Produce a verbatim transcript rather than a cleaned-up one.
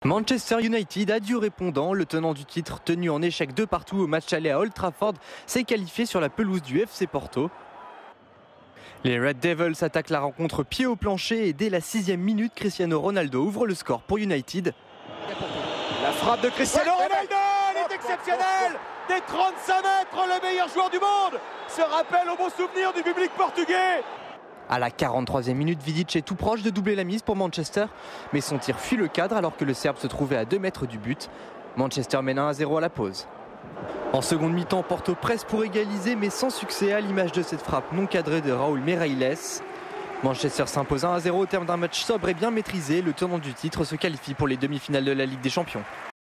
Manchester United a dû répondant. Le tenant du titre, tenu en échec de partout au match aller à Old Trafford, s'est qualifié sur la pelouse du F C Porto. Les Red Devils attaquent la rencontre pied au plancher et dès la sixième minute, Cristiano Ronaldo ouvre le score pour United. La frappe de Cristiano Ronaldo, elle est exceptionnelle. Des trente-cinq mètres, le meilleur joueur du monde se rappelle au bon souvenir du public portugais. À la quarante-troisième minute, Vidic est tout proche de doubler la mise pour Manchester, mais son tir fuit le cadre alors que le Serbe se trouvait à deux mètres du but. Manchester mène un à zéro à la pause. En seconde mi-temps, Porto presse pour égaliser, mais sans succès à l'image de cette frappe non cadrée de Raúl Meireles. Manchester s'impose un à zéro au terme d'un match sobre et bien maîtrisé. Le tenant du titre se qualifie pour les demi-finales de la Ligue des Champions.